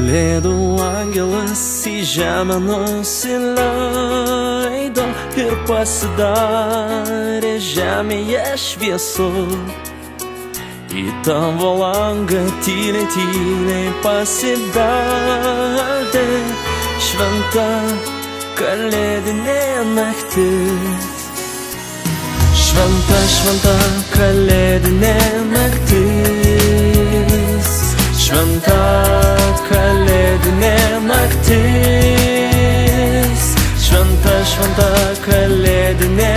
Kalėdų angelas į žemę nusileido ir pasidarė žemėje šviesu. Į tavo langą tyliai, tyliai pasibeldė šventa kalėdinė naktis. Šventa, šventa kalėdinė naktis. Šventa kalėdinė naktis. Šventa, šventa kalėdinė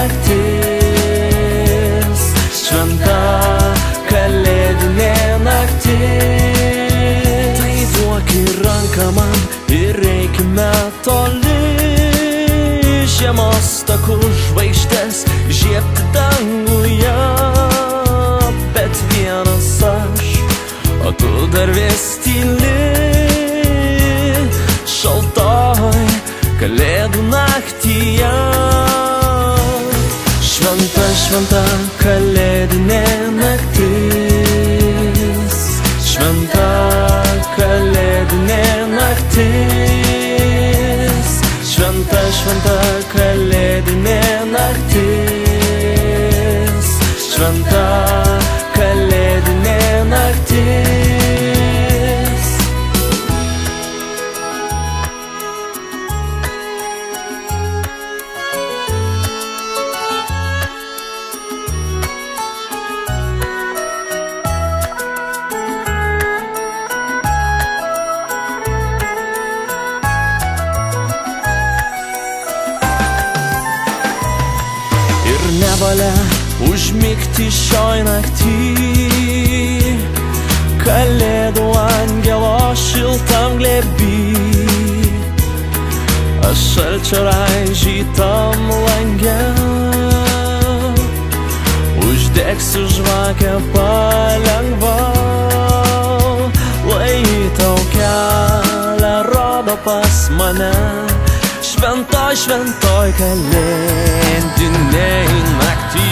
naktis. Šventa kalėdinė naktis. Tai duok į ranką man ir eikime toli. Žiemos takų žvaigždės žiebti danguje, bet vienas aš, o tu dar vis tyli. Šaltoj kalėdų naktyje. Šventa, šventa kalėdinė naktis. Šventa kalėdinė naktis. Šventa, šventa kalėdinė naktis. Šventa kalėdinė naktis. Nevalia užmigti šioj naktį, kalėdų angelo šiltam glėby. Aš šalčio raižytam lange uždegsiu žvakę palengva, lai tau kelią rodo pas mane. Šventoj, šventoj kalėdinėj nakty.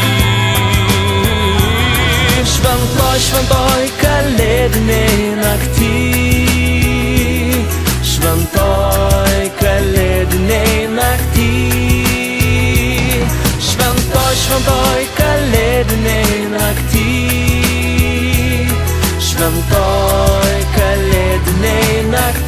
Šventoj, šventoj kalėdinėj nakty. Šventoj kalėdinėj nakty. Šventoj, šventoj kalėdinėj nakty. Šventoj kalėdinėj nakty.